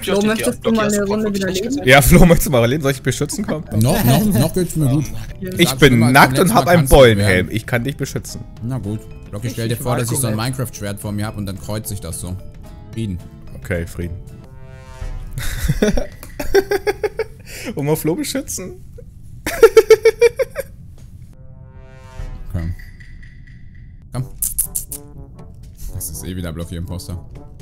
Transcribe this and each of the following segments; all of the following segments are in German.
Flo, möchtest du mal eine Runde widerleben? Ja, Flo, möchtest du mal erleben? Soll ich beschützen kommen? Noch geht's mir gut. Ich bin nackt und hab einen Bollenhelm. Ich kann dich beschützen. Na gut. Blocky, stell dir vor, dass ich so ein Minecraft-Schwert vor mir habe und dann kreuzt sich das so. Frieden. Okay, Frieden. Wollen wir Flo beschützen? Okay. Komm. Das ist eh wieder Blocky Imposter.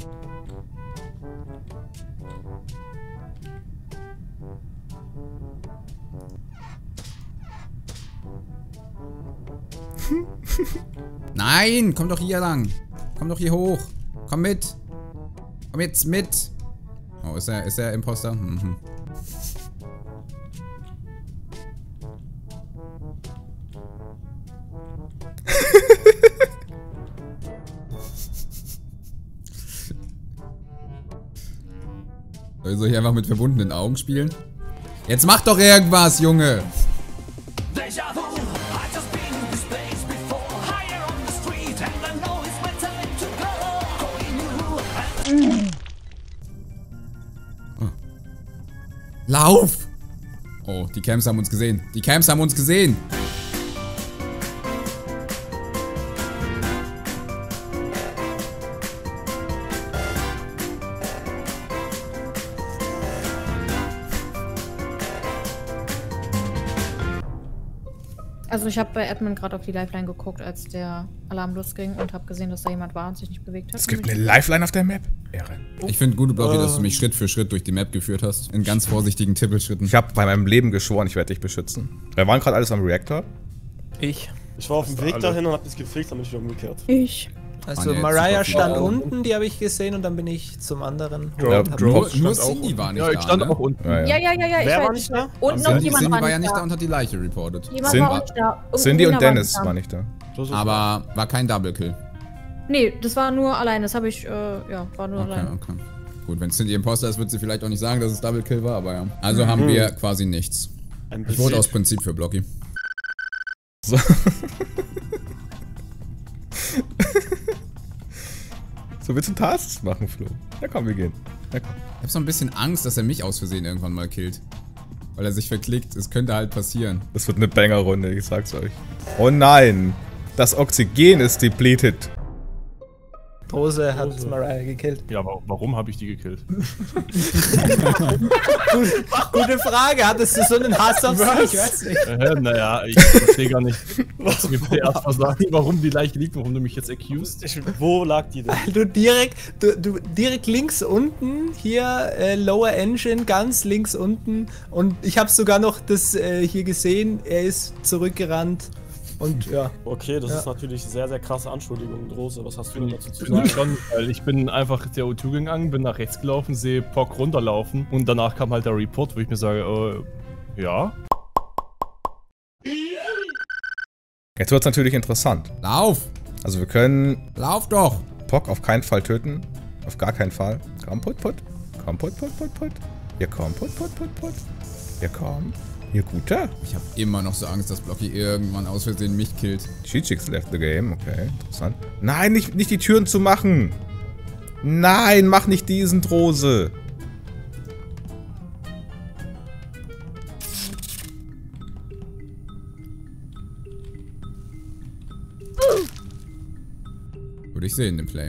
Nein, komm doch hier lang. Komm doch hier hoch. Komm mit. Komm jetzt mit. Oh, ist er Imposter? Mhm. Soll ich einfach mit verbundenen Augen spielen? Jetzt mach doch irgendwas, Junge! Oh. Lauf! Oh, die Camps haben uns gesehen. Die Camps haben uns gesehen! Also ich habe bei Admin gerade auf die Lifeline geguckt, als der Alarm losging und habe gesehen, dass da jemand war und sich nicht bewegt hat. Es gibt eine Lifeline auf der Map? Ehre. Ich finde gut, Blocky, dass du mich Schritt für Schritt durch die Map geführt hast. In ganz vorsichtigen Tippelschritten. Ich habe bei meinem Leben geschworen, ich werde dich beschützen. Wir waren gerade alles am Reaktor. Ich war auf dem Weg dahin und hab das gefilzt, dann bin ich wieder umgekehrt. Ich. Also Mariah stand unten, die habe ich gesehen und dann bin ich zum anderen. Nur Cindy war nicht da. Ja, ich stand auch unten. Ja. Wer war nicht da? Und noch jemand Cindy war ja nicht da und hat die Leiche reportet. Jemand war auch da. Cindy und Dennis waren nicht da. Aber war kein Double Kill. Nee, das war nur allein. Das habe ich, ja, war nur allein. Okay. Gut, wenn Cindy Imposter ist, wird sie vielleicht auch nicht sagen, dass es Double Kill war, aber ja. Also haben wir quasi nichts. Ich wurde aus Prinzip für Blocky. So. So, willst du Tasks machen, Flo? Ja komm, wir gehen. Ja, komm. Ich hab so ein bisschen Angst, dass er mich aus Versehen irgendwann mal killt. Weil er sich verklickt. Es könnte halt passieren. Das wird eine Banger-Runde, ich sag's euch. Oh nein! Das Oxygen ist depleted. Rose hat Mariah gekillt. Ja, aber warum habe ich die gekillt? Gute Frage, hattest du so einen Hass auf sie? Ich weiß nicht. Naja, ich verstehe gar nicht. Was mir erst mal sagen, warum die Leiche liegt, warum du mich jetzt accused. Wo lag die denn? Du direkt links unten, hier Lower Engine, ganz links unten. Und ich habe sogar noch das hier gesehen, er ist zurückgerannt. Und ja. Okay, das ist natürlich sehr, sehr krasse Anschuldigung, Rose. Was hast du denn dazu zu sagen? Schon, weil ich bin einfach der O2 gegangen, bin nach rechts gelaufen, sehe Pock runterlaufen und danach kam halt der Report, wo ich mir sage, ja. Jetzt wird's natürlich interessant. Lauf! Also wir können... Lauf doch! Pock auf keinen Fall töten. Auf gar keinen Fall. Komm, put. Komm, put. Ja, komm, put. Ja, komm. Hier, guter. Ich habe immer noch so Angst, dass Blocky irgendwann aus Versehen mich killt. Cheatchicks left the game. Okay, interessant. Nein, nicht die Türen zu machen. Nein, mach nicht diesen, Drose. Würde ich sehen, den Play.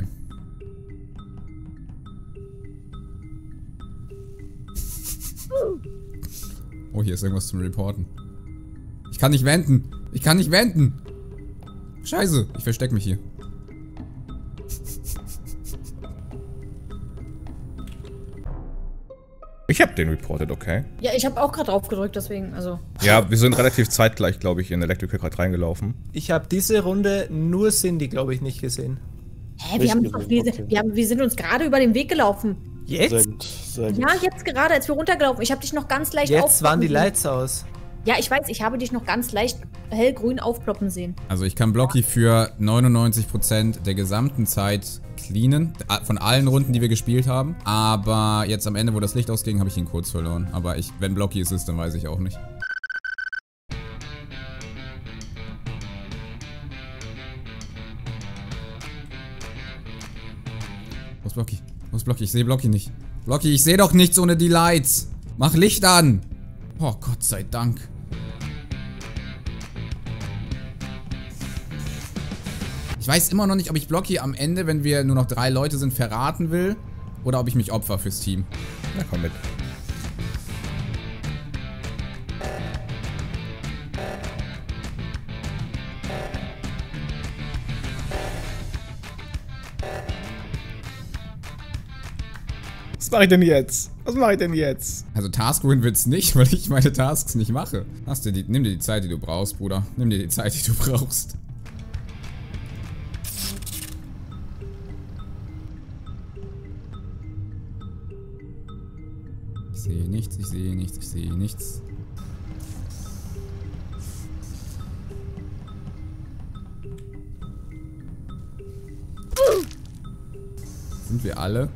Oh, hier ist irgendwas zum Reporten. Ich kann nicht wenden. Ich kann nicht wenden. Scheiße, ich versteck mich hier. Ich hab den reported, okay. Ja, ich habe auch gerade drauf gedrückt, deswegen, also. Ja, wir sind relativ zeitgleich, glaube ich, in Electrical gerade reingelaufen. Ich habe diese Runde nur Cindy, glaube ich, nicht gesehen. Hä, wir sind uns gerade über den Weg gelaufen. Jetzt? Sehr gut. Ja, jetzt gerade, als wir runtergelaufen. Ich habe dich noch ganz leicht Jetzt waren die Lights aus. Ja, ich weiß, ich habe dich noch ganz leicht hellgrün aufploppen sehen. Also ich kann Blocky für 99% der gesamten Zeit cleanen. Von allen Runden, die wir gespielt haben. Aber jetzt am Ende, wo das Licht ausging, habe ich ihn kurz verloren. Aber wenn Blocky es ist, dann weiß ich auch nicht. Wo ist Blocky? Wo ist Blocky? Ich sehe Blocky nicht. Blocky, ich sehe doch nichts ohne die Lights. Mach Licht an. Oh, Gott sei Dank. Ich weiß immer noch nicht, ob ich Blocky am Ende, wenn wir nur noch 3 Leute sind, verraten will. Oder ob ich mich opfer fürs Team. Na komm mit. Was mache ich denn jetzt? Was mache ich denn jetzt? Also Task-Win wird's nicht, weil ich meine Tasks nicht mache. Nimm dir die Zeit, die du brauchst, Bruder. Nimm dir die Zeit, die du brauchst. Ich sehe nichts, ich sehe nichts, ich sehe nichts. Sind wir alle?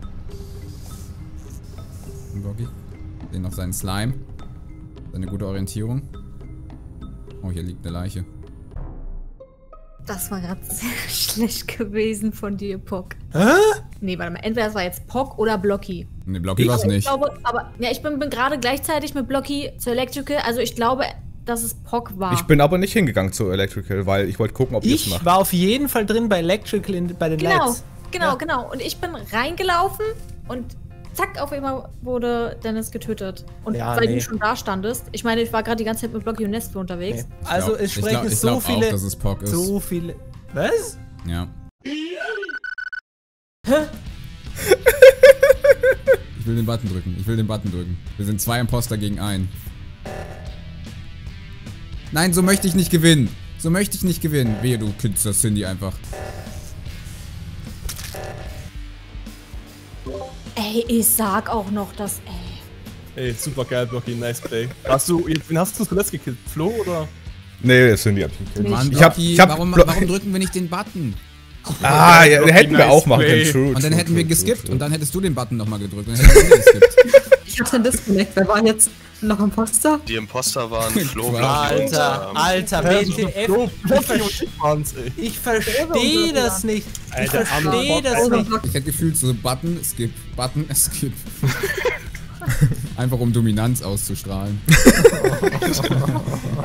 Blocky. Den noch seinen Slime. Seine gute Orientierung. Oh, hier liegt eine Leiche. Das war gerade sehr schlecht gewesen von dir, Pock. Hä? Nee, warte mal. Entweder es war jetzt Pock oder Blocky. Ne, Blocky war's nicht. Ich glaube, aber ja, ich bin gerade gleichzeitig mit Blocky zu Electrical. Also ich glaube, dass es Pock war. Ich bin aber nicht hingegangen zu Electrical, weil ich wollte gucken, ob ihr es Ich macht. war auf jeden Fall drin bei Electrical bei den Lights. Genau. Und ich bin reingelaufen und zack, auf einmal wurde Dennis getötet. Und Ja, weil nee. du schon da standest, ich meine, ich war gerade die ganze Zeit mit Blocky und Nestle unterwegs. Nee. Also es sprechen ich so glaub viele. auch, dass es Pock ist. So viele. Was? Ja. Hä? Ich will den Button drücken. Ich will den Button drücken. Wir sind 2 Imposter gegen 1. Nein, so möchte ich nicht gewinnen. So möchte ich nicht gewinnen. Wehe, du killst das Cindy einfach. Ey, ich sag auch noch, dass, Ey, super geil, Blocky, nice play. Wen hast du zuletzt gekillt? Flo oder? Nee, das sind die hab ich gekillt. Mann, Ich hab- Blocky, ich hab warum Blo- drücken wir nicht den Button? Ah, ja, hätten wir nice auch machen play. können. True, Und dann true, hätten wir true, geskippt true, und dann hättest du den Button nochmal gedrückt. Und dann hättest du den geskippt. Ich hab den Disconnect. Wer war jetzt noch Imposter? Die Imposter waren Flo, Alter, Alter, WTF. Ich verstehe das nicht. Ich Alter, verstehe das nicht. Ich hätte gefühlt so Button, skip, skip. Einfach um Dominanz auszustrahlen.